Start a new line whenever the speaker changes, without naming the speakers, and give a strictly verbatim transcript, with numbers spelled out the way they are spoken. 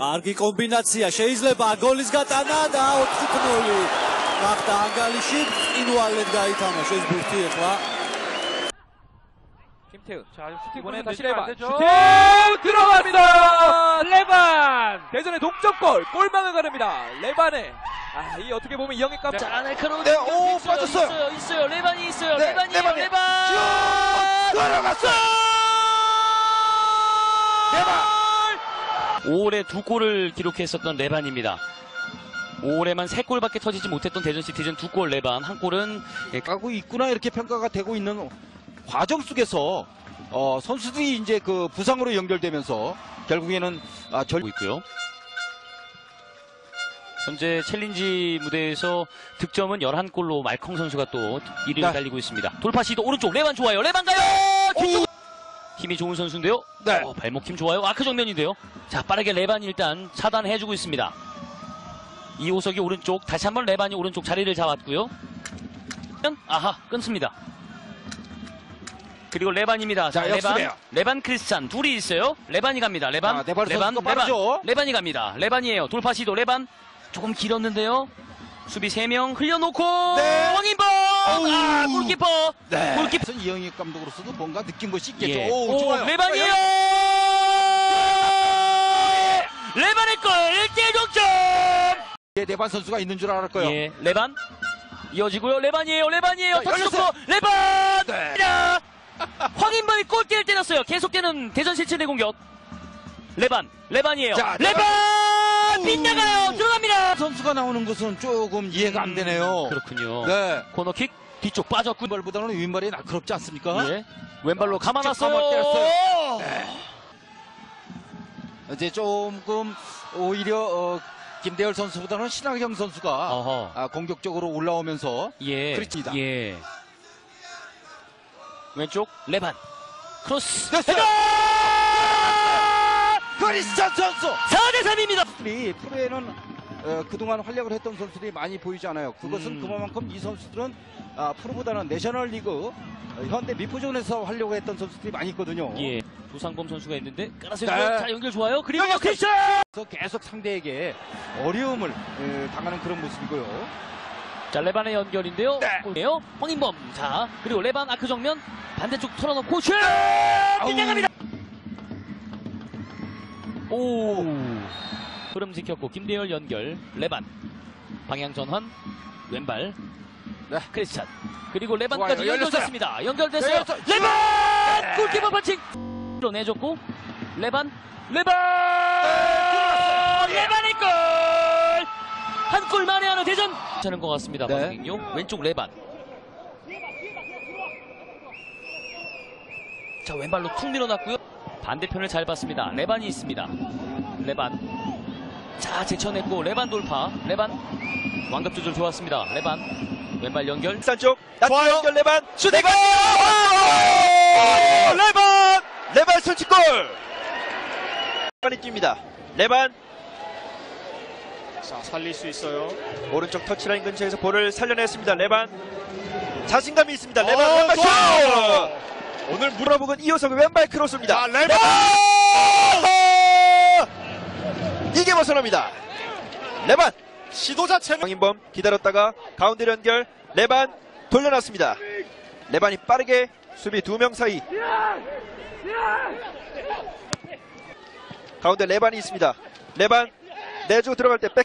კარგი კომბინაცია, შეიძლება გოლის გატანა და ოთხი ნული. გახდა ანგალიში, წინვალედ გაითამაშა ეს ბურთი ახლა.
김태훈.
자, 슈팅
이번에
보내면
다시
되죠,
레반.
안 되죠?
슈팅 들어갑니다. 레반. 대전의 동점골. 골망을 가릅니다. 레반의. 아, 이 어떻게 보면 이영애 깜.
자, 날카로운
네,
공격
오,
있어요,
빠졌어요.
있어요, 있어요. 레반이 있어요.
네,
레반이에요,
레반이.
레반.
슛! 들어갔어요. 레반.
오 홀에 두 골을 기록했었던 레반입니다. 오 홀에만 세 골밖에 터지지 못했던 대전 시티즌 두 골 레반, 한 골은
까고 있구나 이렇게 평가가 되고 있는 과정 속에서 어, 선수들이 이제 그 부상으로 연결되면서 결국에는 아, 절...
되고 있고요. 현재 챌린지 무대에서 득점은 열한 골로 말컹 선수가 또 일 위를
네.
달리고 있습니다. 돌파 시도 오른쪽 레반 좋아요. 레반 가요. 뒤쪽 힘이 좋은 선수인데요.
네.
어, 발목 힘 좋아요. 아크 정면인데요. 자, 빠르게 레반이 일단 차단해주고 있습니다. 이호석이 오른쪽, 다시 한번 레반이 오른쪽 자리를 잡았고요. 아하, 끊습니다. 그리고 레반입니다.
자,
레반,
역습이에요.
레반 크리스찬 둘이 있어요. 레반이 갑니다. 레반,
아, 네바르
레반,
선수가
레반,
빠르죠.
레반이 갑니다. 레반이에요. 돌파 시도 레반 조금 길었는데요. 수비 세 명 흘려놓고
네.
황인범, 아, 골키퍼,
네.
골키퍼.
이영희 감독으로서도 뭔가 느낀 것이 있겠죠.
예.
오,
오,
좋아요.
레반이에요. 레반의 골 일 대 일 동점.
예, 네반 선수가 있는 줄 알았고요.
예, 레반 이어지고요. 레반이에요. 레반이에요.
네,
터치
열렸어요.
좋고 레반.
네.
황인범이 골대를 때렸어요. 계속되는 대전 실체대 공격. 레반, 레반이에요.
자,
레반 빗나가요. 들어갑니다.
선수가 나오는 것은 조금 이해가 안 되네요.
그렇군요.
네.
코너킥 뒤쪽 빠졌고.
왼발보다는 왼발이 날카롭지 않습니까?
예. 왼발로
아,
감아놨어요.
직접 감아 때렸어요. 네. 이제 조금 오히려 어, 김대열 선수보다는 신하경 선수가
어허.
아, 공격적으로 올라오면서
예.
그렇습니다.
예. 왼쪽 레반 크로스.
됐어요. 크리스찬 선수.
사 대 삼입니다.
선수들이 프로에는 어, 그동안 활약을 했던 선수들이 많이 보이지 않아요. 그것은
음.
그만큼 이 선수들은 아, 프로보다는 내셔널리그 어, 현대 미포존에서 하려고 했던 선수들이 많이 있거든요.
예. 조상범 선수가 있는데 깔아서
네.
자, 연결 좋아요. 그리고
연결
크리스찬.
그래서 계속 상대에게 어려움을 에, 당하는 그런 모습이고요.
자, 레반의 연결인데요.
네.
골이에요. 황인범. 자, 그리고 레반 아크 정면 반대쪽 털어놓고 슛! 빗나갑니다. 오. 흐름 지켰고 김대열 연결. 레반. 방향 전환. 왼발.
네.
크리스찬. 그리고 레반까지
좋아요. 열렸어요.
연결됐습니다. 연결됐어요.
열렸어요.
레반!
네.
골키퍼 반칙. 내줬고 레반. 레반!
네,
레반의 골! 한 골 만회하는 대전. 괜찮은 것 같습니다.
네.
박민규. 왼쪽 레반. 자, 왼발로 툭 밀어놨고요. 반대편을 잘 봤습니다. 레반이 있습니다. 레반. 자, 제쳐냈고 레반 돌파. 레반. 완급 조절 좋았습니다. 레반. 왼발 연결.
쪽 낮은 연결 레반. 슈팅. 레반.
네.
레반. 레반 선취골. 레반이 뜁니다. 레반.
자, 살릴 수 있어요.
오른쪽 터치라인 근처에서 볼을 살려냈습니다. 레반. 자신감이 있습니다. 레반
어,
왼발 슛.
좋아요.
오늘 물어보은 이호석의 왼발 크로스입니다.
자, 레반!
이게 벗어납니다. 레반.
시도 자체는
황인범 기다렸다가 가운데 연결. 레반 돌려놨습니다. 레반이 빠르게 수비 두 명 사이. 가운데 레반이 있습니다. 레반 내주고 들어갈 때 백.